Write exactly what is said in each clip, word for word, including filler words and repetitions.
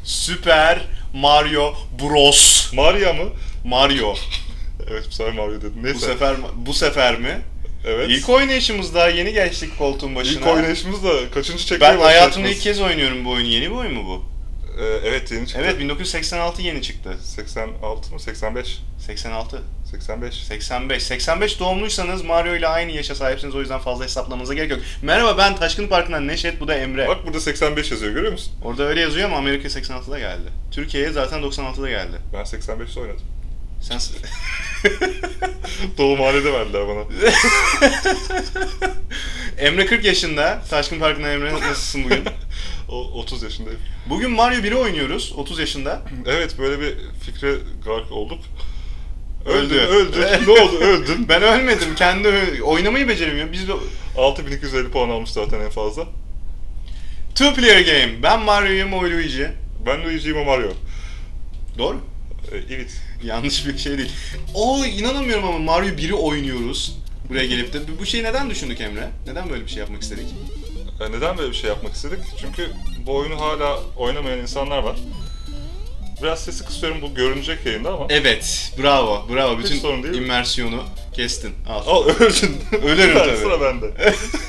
Super Mario Bros. Mario mu? Mario. Evet, bu sefer Mario dedim. Neyse. Bu sefer bu sefer mi? Evet. İlk oynayışımızda yeni geçtik koltuğun başına. İlk oynayışımız da kaçıncı çekmeye Ben hayatımda başladınız? ilk kez oynuyorum bu oyunu. Yeni bir oyun mu bu? Ee, evet, yeni çıktı. Evet, bin dokuz yüz seksen altı yeni çıktı. seksen altı mı? seksen beş. seksen altı. seksen beş. seksen beş. seksen beş doğumluysanız Mario ile aynı yaşa sahipsiniz, o yüzden fazla hesaplamanıza gerek yok. Merhaba, ben Taşkın Parkı'ndan Neşet, bu da Emre. Bak burada seksen beş yazıyor, görüyor musun? Orada öyle yazıyor ama Amerika seksen altıda geldi. Türkiye'ye zaten doksan altıda geldi. Ben seksen beşte oynadım. Sen... Doğumhanede verdiler bana. Emre kırk yaşında. Taşkın Parkı'ndan Emre, nasılsın bugün? O, otuz yaşındayım. Bugün Mario biri oynuyoruz, otuz yaşında. Evet, böyle bir fikre gark olduk. Öldü. Öldün, öldün. Ne oldu? Öldün. Ben ölmedim, kendi ö- oynamayı beceremiyorum. Biz de... altı bin iki yüz elli puan almış zaten en fazla. Two player game. Ben Mario'yum, o Luigi. Ben Luigi'yim, o Mario. Doğru. Ee, evet. Yanlış bir şey değil. Oo, inanamıyorum ama Mario biri oynuyoruz. Buraya gelip de. Bu şeyi neden düşündük Emre? Neden böyle bir şey yapmak istedik? Ee, neden böyle bir şey yapmak istedik? Çünkü bu oyunu hala oynamayan insanlar var. Biraz sesi kısıyorum, bu görünecek yayında ama. Evet, bravo, bravo. Hiç Bütün sorun değil. immersiyonu kestin. Al. Al, öldün. Ölerim tabii. Sıra bende.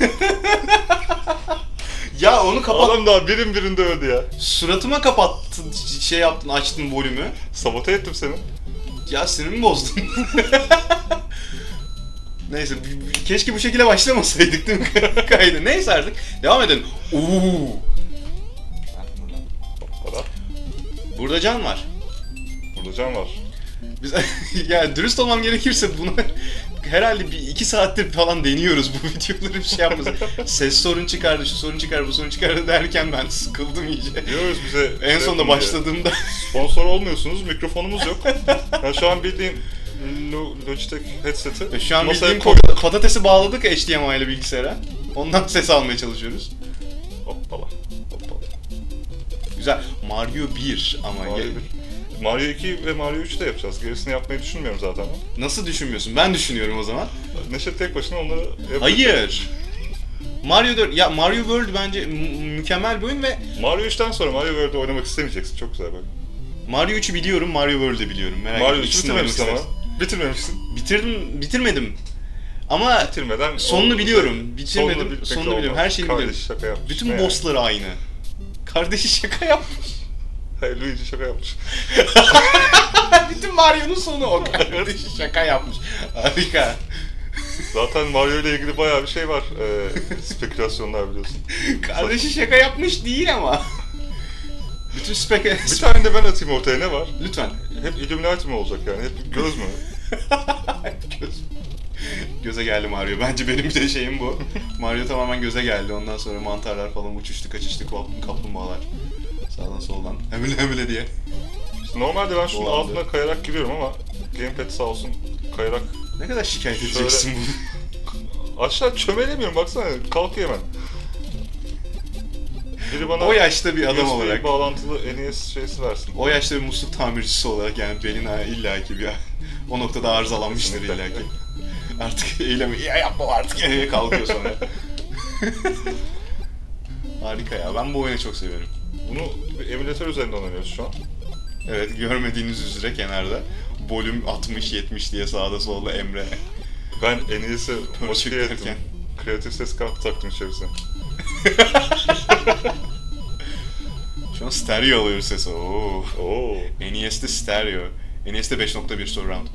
Ya onu kapat. Adam daha birin birinde öldü ya. Suratıma kapattın, şey yaptın, açtın volümü. Sabote ettim seni. Ya sinirimi bozdun. Neyse, b- b- keşke bu şekilde başlamasaydık değil mi kaydı? Neyse artık, devam edelim. Uuu. Hoppala. Burada can var. Burada can var. Biz, yani dürüst olmam gerekirse bunu herhalde bir iki saattir falan deniyoruz bu videoları, bir şey yapmasın. Ses sorun çıkardı, şu sorun çıkardı, bu sorun çıkardı derken ben sıkıldım iyice. Diyoruz bize. En sonunda başladığımda... Sponsor olmuyorsunuz, mikrofonumuz yok. Ben şu an bildiğim Lo- Logitech headset'i Şu an masaya bildiğim koydum. pat- patatesi bağladık H D M I ile bilgisayara. Ondan ses almaya çalışıyoruz. Hoppala. Hoppala. Güzel. Mario bir ama... Mario ge- bir. Mario iki ve Mario üç de yapacağız. Gerisini yapmayı düşünmüyorum zaten. Nasıl düşünmüyorsun? Ben düşünüyorum o zaman. Neşet tek başına onları yapıyor. Hayır. Mario dört, ya Mario World bence mü- mükemmel bir oyun ve Mario üçten sonra Mario World'ü oynamak istemeyeceksin. Çok güzel bak. Mario üçü biliyorum, Mario World'ü biliyorum. Merak Mario etme, üçü ikisini oynamak bitirmemişsin ama. isteriz. Bitirmemişsin. Bitirdim, bitirmedim. Ama Bitirmeden... sonunu o- biliyorum. Bitirmedim, Sonunu, bilmek sonunu olmaz. biliyorum. Her şeyini Kardeş biliyorum. şaka yapmış. Bütün Ne yani? bossları aynı. Kardeşi şaka yapmış. Hayır, Luigi şaka yapmış. Bütün Mario'nun sonu o. Kardeşi şaka yapmış. Harika. Zaten Mario ile ilgili bayağı bir şey var. Ee, spekülasyonlar biliyorsun. Kardeşi şaka yapmış değil ama. Bütün spek... Bir tane de ben atayım ortaya, ne var? Lütfen. Hep Illuminati mi olacak yani? Hep göz mü? Göz. Göze geldi Mario. Bence benim de şeyim bu. Mario tamamen göze geldi. Ondan sonra mantarlar falan uçuştu, kaçıştı, kap- kaplumbağalar. Sağdan soldan. Hemile hemile diye. İşte normalde ben şunun Dolandı. altına kayarak giriyorum ama Gamepad sağ olsun kayarak Ne kadar şikayet Şöyle- edeceksin bunu? aşağı çömelemiyorum, baksana kalkıyor hemen. Biri bana O yaşta bir adam U S B olarak, bağlantılı N E S şeysi versin. o yaşta bir musluk tamircisi olarak yani belin ha- illaki bir o noktada arızalanmıştır Kesinlikle. illaki. Artık eylemi ya yapma artık diye kalkıyor sonra. Harika ya, ben bu oyunu çok seviyorum. Bunu bir emülatör üzerinden oynuyoruz şu an. Evet, görmediğiniz üzere kenarda volüm altmış yetmiş diye sağda solda Emre. Ben N E S'i modifiye ettim. derken. Kreatif ses kartı taktım içerisine. Şu an stereo alıyor sesi. Oo. Oo. N E S'te stereo. N E S'te beş nokta bir surround.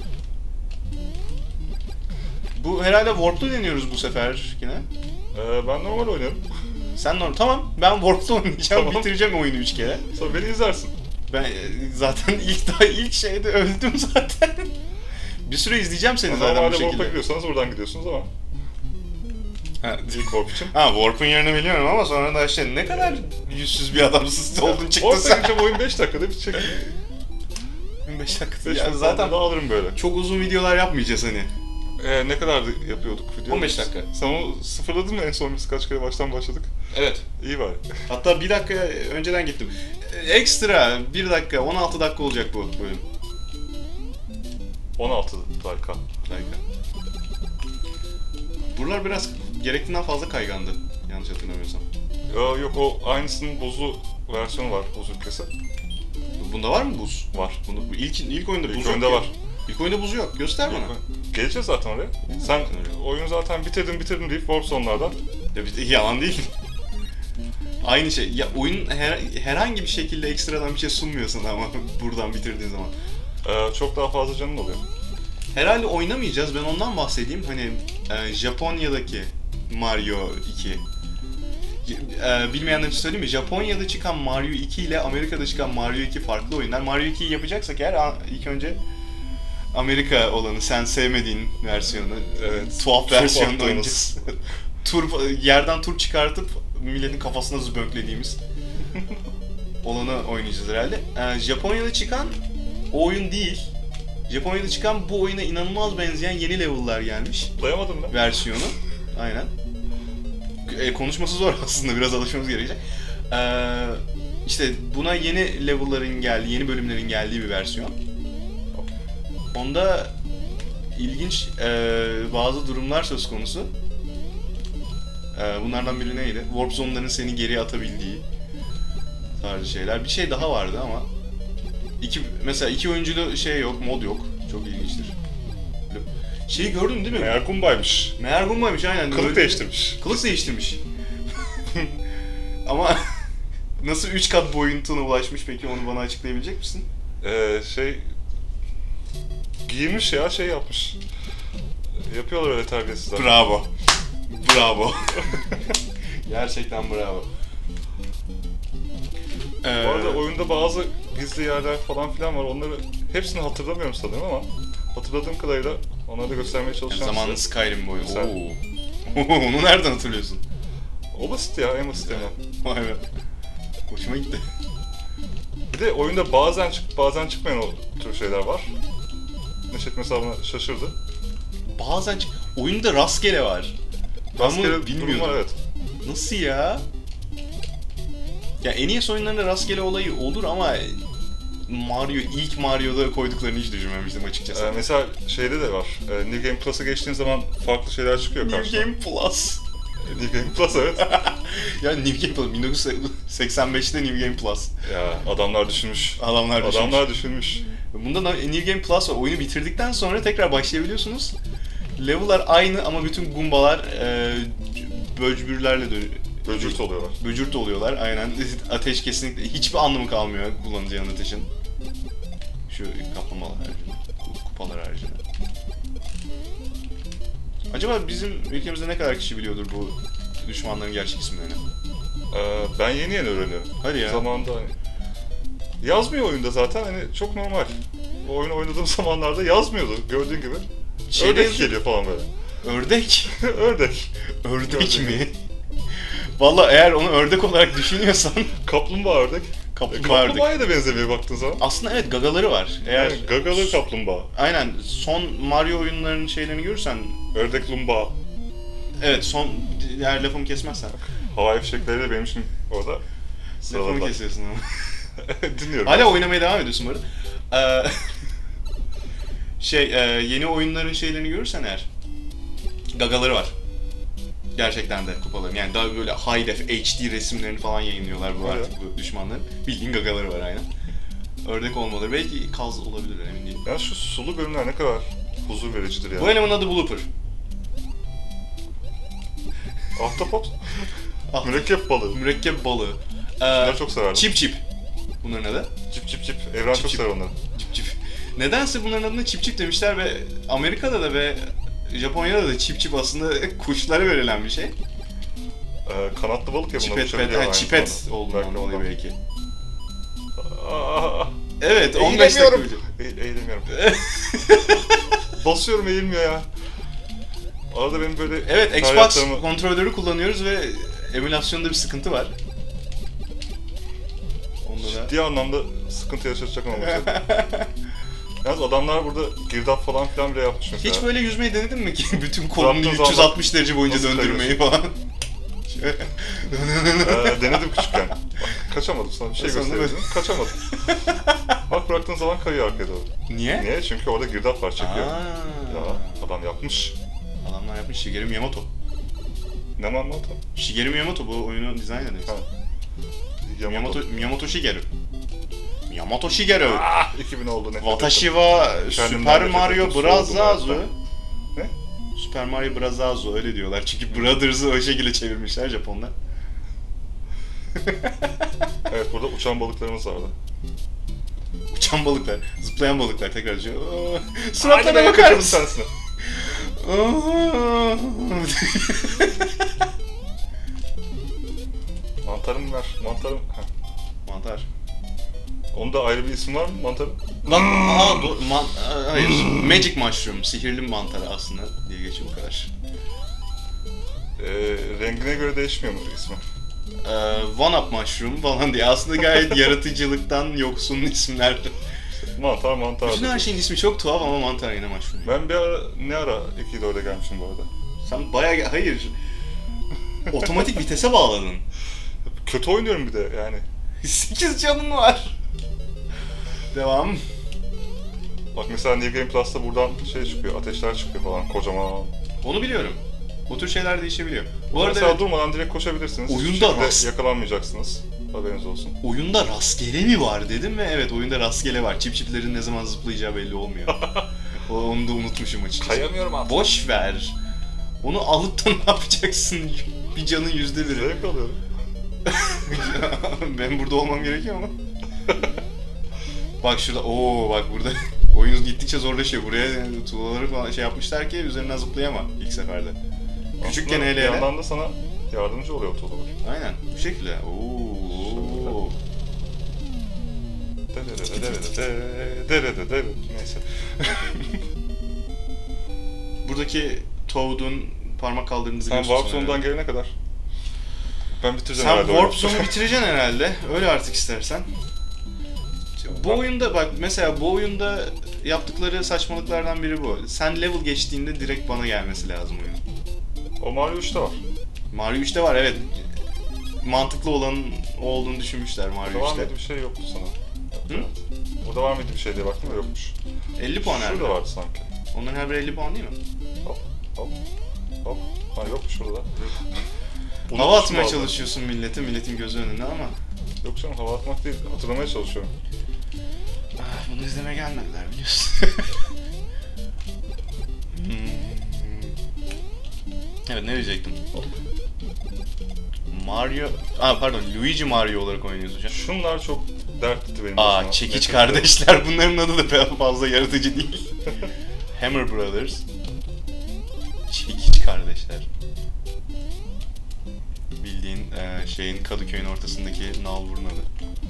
Bu herhalde Warp'ta deniyoruz bu sefer yine. Ee, ben normal oynuyorum. Sen normal. Tamam, ben Warp'ta oynayacağım, Tamam. bitireceğim oyunu üç kere. Sonra beni izlersin. Ben e, zaten ilk daha ilk şeyde öldüm zaten. Bir süre izleyeceğim seni zaten bu Normalde Warp'a şekilde. gidiyorsanız buradan gidiyorsunuz ama. Ha, İlk Warp için. ha, Warp'un yerini biliyorum ama sonra da işte ne kadar yüzsüz bir adamsın oldun çıktın Warp'a sen. gideceğim, oyun beş dakikada bitecek. beş dakika. beş Ya dakikada zaten dağılırım böyle. çok uzun videolar yapmayacağız hani. Ee, ne kadar yapıyorduk video? on beş dakika. Sen onu sıfırladın mı en son, biz kaç kere baştan başladık? Evet. İyi bari. Hatta bir dakika önceden gittim. Ekstra bir dakika, on altı dakika olacak bu bölüm. on altı dakika. Dakika. Buralar biraz gerektiğinden fazla kaygandı. Yanlış hatırlamıyorsam. Ee, yok, o aynısının buzlu versiyonu var, buz ülkesi. Bunda var mı buz? Var. Bunda, bu ilk, ilk oyunda buz İlk yok oyunda ya. var. İlk oyunda buz yok. Göster bana. Geleceğiz zaten oraya. Sen oyunu zaten bitirdin bitirdin deyip Warp Zone'lardan. Ya bir, yalan değil. Aynı şey. Ya oyun her, herhangi bir şekilde ekstradan bir şey sunmuyor sana ama buradan bitirdiğin zaman. Ee, çok daha fazla canın oluyor. Herhalde oynamayacağız. Ben ondan bahsedeyim. Hani e, Japonya'daki Mario iki. E, bilmeyenler için söyleyeyim mi? Japonya'da çıkan Mario iki ile Amerika'da çıkan Mario iki farklı oyunlar. Mario ikiyi yapacaksak eğer ilk önce Amerika olanı, sen sevmediğin versiyonu, Evet. tuhaf Turp versiyonunu attığımız. oynayacağız. Turp, yerden turp çıkartıp milletin kafasına zıbönklediğimiz olanı oynayacağız herhalde. Ee, Japonya'da çıkan o oyun değil. Japonya'da çıkan bu oyuna inanılmaz benzeyen yeni level'lar gelmiş. Dayamadım ben. Versiyonu. Aynen. E, konuşması zor aslında, biraz alışmamız gerekecek. Ee, işte buna yeni level'ların geldiği, yeni bölümlerin geldiği bir versiyon. Onda ilginç e, bazı durumlar söz konusu. E, bunlardan biri neydi? Warp zone'ların seni geri atabildiği tarzı şeyler. Bir şey daha vardı ama iki, mesela iki oyunculu şey yok, mod yok. Çok ilginçtir. Şeyi gördün değil mi? Meğer Gumba'ymış. Meğer Gumba'ymış aynen. Kılık Öyle- değiştirmiş. Kılık değiştirmiş. Ama nasıl üç kat boyutuna ulaşmış peki, onu bana açıklayabilecek misin? Ee, şey... Giymiş ya, şey yapmış. Yapıyorlar öyle terbiyesizler. Bravo. Bravo. Gerçekten bravo. Ee, Bu arada oyunda bazı gizli yerler falan filan var. Onları hepsini hatırlamıyorum sanırım ama hatırladığım kadarıyla onları da göstermeye çalışacağım zamanlı size. Skyrim boyu. Güzel. Oo. Onu nereden hatırlıyorsun? O basit ya, en basitinden. Vay be. Hoşuma gitti. Bir de oyunda bazen çıkıp bazen çıkmayan o tür şeyler var. Neşet mesela buna şaşırdı. Bazen çık- oyunda rastgele var. Ben Rastgele bunu durum bilmiyordum. var, evet. Nasıl ya? Ya N E S oyunlarında rastgele olayı olur ama Mario, ilk Mario'da koyduklarını hiç düşünmemiştim açıkçası. Ee, mesela şeyde de var. Ee, New Game Plus'a geçtiğin zaman farklı şeyler çıkıyor New karşına. Game Plus. New Game Plus, evet. Ya New Game Plus, bin dokuz yüz seksen beşte New Game Plus. Ya adamlar düşünmüş. Adamlar düşünmüş. Adamlar düşünmüş. Bunda da New Game Plus var. Oyunu bitirdikten sonra tekrar başlayabiliyorsunuz. Level'lar aynı ama bütün Goombalar e, böcbürlerle dönüyor. Böcürt oluyorlar. Böcürt oluyorlar, aynen. Ateş kesinlikle, hiçbir anlamı kalmıyor kullanacağın ateşin. Şu kaplamalar haricinde, kupalar haricinde. Acaba bizim ülkemizde ne kadar kişi biliyordur bu düşmanların gerçek isimlerini? Ee, ben yeni yeni öğreniyorum. Hadi ya. Zamanında hani... Yazmıyor oyunda zaten, hani çok normal. O oyunu oynadığım zamanlarda yazmıyordu gördüğün gibi. Şeyde Ördek yazıyor. geliyor falan böyle. Ördek. Ördek. Ördek Ördek. mi? Vallahi eğer onu ördek olarak düşünüyorsan Kaplumbağa ördek. kaplumbağa ördek. Kaplumbağaya da benzemiyor baktığın zaman. Aslında evet, gagaları var. Eğer Yani gagalı kaplumbağa. aynen son Mario oyunlarının şeylerini görürsen, Ördek lumbağa. evet son, eğer lafımı kesmezsen. Havai fişekleri de benim için orada Lafımı sıraladılar. kesiyorsun ama. Dinliyorum. Hala oynamaya devam ediyorsun bu arada. Ee, şey, e, yeni oyunların şeylerini görürsen eğer, gagaları var. Gerçekten de kupaların. Yani daha böyle high def H D resimlerini falan yayınlıyorlar bu Öyle. artık bu düşmanların. Bildiğin gagaları var aynen. Ördek olmaları. Belki kaz olabilir, emin değilim. Yani şu sulu bölümler ne kadar huzur vericidir ya. Bu elemanın adı Blooper. Ahtapot. Ah, Mürekkep balığı. mürekkep balığı. Bunları Ee, çok severdim. Çip Çip. Bunların adı. Çip çip çip. Evren Çip çok çip. sever onları. Çip Çip. Nedense bunların adına Çip Çip demişler ve Amerika'da da ve Japonya'da da Çip Çip aslında kuşlara verilen bir şey. Ee, kanatlı balık ya bunlar Çipet, uçabiliyor pet, ha, aynı çipet zamanda. olduğundan Belki dolayı ondan. belki. Aa, Evet, on beş dakika eğilemiyorum. önce. Eğ- eğilemiyorum. Basıyorum, eğilmiyor ya. Arada benim böyle... Evet, Xbox feryatlarımı- kontrolörü kullanıyoruz ve emülasyonda bir sıkıntı var. Onda da... Ciddi anlamda sıkıntı yaşatacak ama bu sefer. Yalnız adamlar burada girdap falan filan bile yapmış mesela. Hiç böyle yüzmeyi denedin mi ki? Bütün kolunu Yaptığın üç yüz zaman altmış derece boyunca nasıl döndürmeyi falan. Ee, denedim küçükken. Bak, kaçamadım, sana bir şey Sonra göstereyim. Kaçamadım. Bak bıraktığın zaman kayıyor arkaya doğru. Niye? Niye? Çünkü orada girdap var, çekiyor. Aa. Ya adam yapmış. Adamlar yapmış, Shigeru Miyamoto. Ne var mı o? Shigeru Miyamoto bu oyunun dizayn edilmiş. Ha. Miyamoto, Yamato. Miyamoto Shigeru. Yamato Shigeru. Ah, iki bin oldu nefret Watashi ettim. wa Kendimden Super nefret Mario ettim, Bros. soğudum hayattan. Azu. Ne? Super Mario Bros. Azu öyle diyorlar. Çünkü Brothers'ı o şekilde çevirmişler Japonlar. Evet, burada uçan balıklarımız vardı. Uçan balıklar, zıplayan balıklar tekrar düşüyor. Hadi Suratlarına be, bakar kaçırdım mısın? sensin. Mantarım ver, mantarım. Heh. Mantar. Onda ayrı bir isim var mı mantarın? Lan, aa, do- man, aa, hayır, Magic Mushroom, sihirli mantar aslında diye geçiyor bu kadar. Ee, rengine göre değişmiyor mu ismi? Ee, One Up Mushroom falan diye aslında gayet yaratıcılıktan yoksun isimler. Mantar mantar. Bütün her şeyin ismi çok tuhaf ama mantar yine mushroom. Ben bir ara, ne ara iki dörde gelmişim bu arada. Sen bayağı, hayır, otomatik vitese bağladın. Kötü oynuyorum bir de yani. sekiz canın var. Devam. Bak mesela New Game Plus'ta buradan şey çıkıyor, ateşler çıkıyor falan kocaman. Onu biliyorum. Bu tür şeyler değişebiliyor. Bu Bu arada mesela evet, durmadan direkt koşabilirsiniz. Oyunda Hiçbir şekilde rast- yakalanmayacaksınız. Haberiniz olsun. oyunda rastgele mi var dedim ve evet oyunda rastgele var. Çip çiplerin ne zaman zıplayacağı belli olmuyor. O- Onu da unutmuşum açıkçası. Kayamıyorum artık. Boş ver. Onu alıp da ne yapacaksın? Bir canın yüzde biri. Zevk alıyorum. Ben burada olmam gerekiyor mu? Bak şurada, ooo bak burada oyun gittikçe zorlaşıyor. Buraya tuğlaları falan şey yapmışlar ki üzerinden zıplayama ilk seferde. Küçükken Aslında hele bir hele. yandan da sana yardımcı oluyor tuğlalar. Aynen bu şekilde. Oo. Neyse. Buradaki Toad'un parmak kaldırdığını Sen biliyorsun. Warp Zone'dan gelene kadar. Ben bitireceğim Sen herhalde. Warp oyunu. Zone'u bitireceksin herhalde. Öyle artık istersen. Bu oyunda bak mesela bu oyunda yaptıkları saçmalıklardan biri bu. Sen level geçtiğinde direkt bana gelmesi lazım oyunun. O Mario üçte var. Mario üçte var evet. Mantıklı olanın o olduğunu düşünmüşler Mario Burada var üçte. mıydı bir şey yoktu sana. Hı? Evet. Burada var mıydı bir şey diye baktım da yokmuş. elli puan herhalde. Şurada vardı sanki. Onların her biri elli puan değil mi? Hop hop hop. Ha yokmuş şurada. Hava atmaya Unutmuşum çalışıyorsun millete, milletin gözü önünde ama vallahi. Yok canım hava atmak değil. Hatırlamaya çalışıyorum. ah, bunu izlemeye gelmediler biliyorsun. Hmm. Evet ne diyecektim? Mario... Aa pardon, Luigi Mario olarak oynuyoruz hocam. Şunlar çok dertti benim Aa başıma. çekiç Nefret kardeşler, bunların adı da pek fazla yaratıcı değil. Hammer Brothers. Çekiç kardeşler. Bildiğin e, şeyin Kadıköy'ün ortasındaki nalburun adı.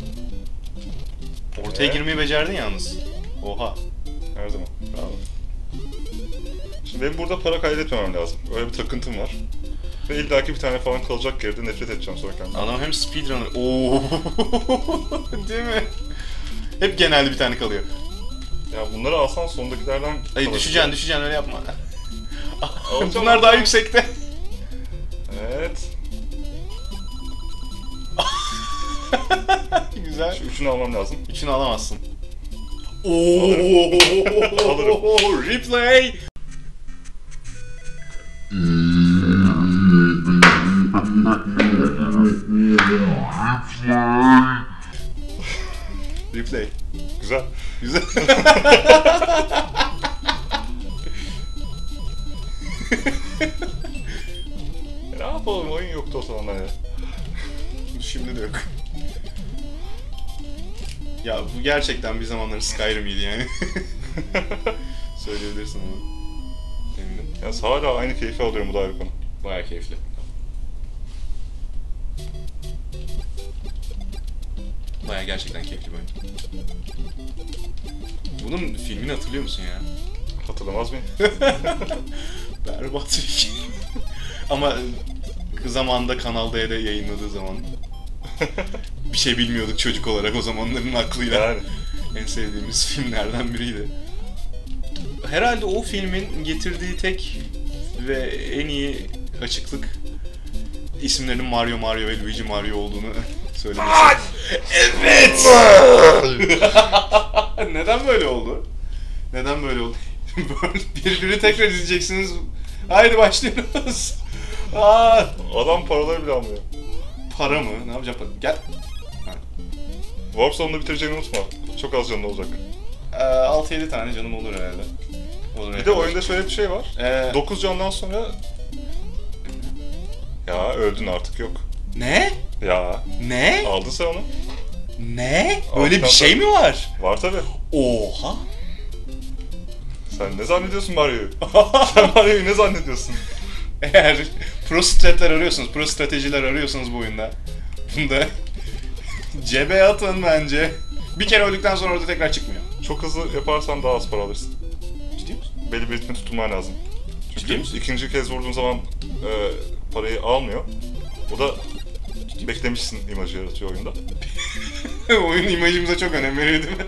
Ortaya Evet. girmeyi becerdin yalnız. Oha. Her zaman. Bravo. Şimdi benim burada para kaybetmemem lazım. Öyle bir takıntım var. Ve illaki bir tane falan kalacak geride nefret edeceğim sonra kendimden. Adam hem speedrunner... Ooo. Değil mi? Hep genelde bir tane kalıyor. Ya bunları alsan sondakilerden... Ay kalabilir. düşeceksin düşeceksin öyle yapma. Alacağım, Bunlar daha alacağım. yüksekte. Evet. Güzel. Şu üçünü almam lazım. Üçünü alamazsın. Ooo. Alırım. Replay. Replay. Güzel. Güzel. E ne yapalım oyun yoktu o zamanlar ya. Şimdi de yok. Ya bu gerçekten bir zamanların Skyrim'iydi yani. Söyleyebilirsin ama. Eminim. Ya hala aynı keyfi alıyorum bu da ayrı konu. Bayağı keyifli. Bayağı gerçekten keyifli bir oyun. Bunun filmini hatırlıyor musun ya? Hatırlamaz mıyım? Berbat bir film. Ama zamanında Kanal D'de yayınladığı zaman bir şey bilmiyorduk çocuk olarak o zamanların aklıyla. Yani. En sevdiğimiz filmlerden biriydi. Herhalde o filmin getirdiği tek ve en iyi açıklık isimlerin Mario Mario ve Luigi Mario olduğunu söylemesi. Evet! Neden böyle oldu? Neden böyle oldu? Birbirini tekrar izleyeceksiniz. Haydi başlıyoruz. Aa, Adam paraları bile almıyor. para mı? Ne yapacağım? Gel. Ha. Warp Zone'da bitireceğini unutma. Çok az canlı olacak. Ee, altı yedi tane canım olur herhalde. Olur Bir de oyunda şöyle bir şey var. Ee, dokuz candan sonra... Ya öldün artık yok. Ne? Ya Ne? aldın sen onu. Ne? Böyle bir Aldıktan şey sonra- mi var? Var tabi. Oha! Sen ne zannediyorsun Mario'yu? Sen Mario'yu ne zannediyorsun? Eğer pro stratler arıyorsunuz, pro stratejiler arıyorsanız bu oyunda, bunda cebe atın bence. Bir kere öldükten sonra orada tekrar çıkmıyor. Çok hızlı yaparsan daha az para alırsın. Ciddi misin? Belli bir ritme tutunman lazım. Ciddi Çünkü misin? ikinci kez vurduğun zaman e, parayı almıyor. O da beklemişsin imajı yaratıyor oyunda. Oyun imajımıza çok önem veriyor değil mi?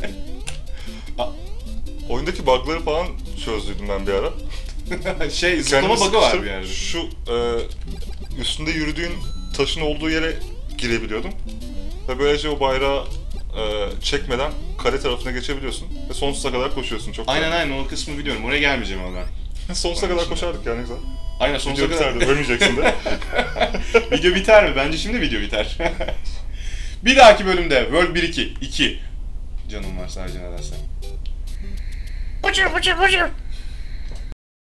Oyundaki bug'ları falan çözdüydüm ben bir ara. şey, zıplama Kendimi bug'ı var bir sıkıştırıp yerde. Şu e, üstünde yürüdüğün taşın olduğu yere girebiliyordum. Ve böylece o bayrağı e, çekmeden kale tarafına geçebiliyorsun. Ve sonsuza kadar koşuyorsun çok Aynen güzel. aynen o kısmı biliyorum. Oraya gelmeyeceğim ama ben. Sonsuza Onun kadar dışında. koşardık yani güzel. Aynen sonsuza Video kadar. biterdi, ölmeyeceksin de. Video biter mi? Bence şimdi video biter. Bir dahaki bölümde World bir iki. iki. Canım var sadece nedense. Bıcır bıcır bıcır.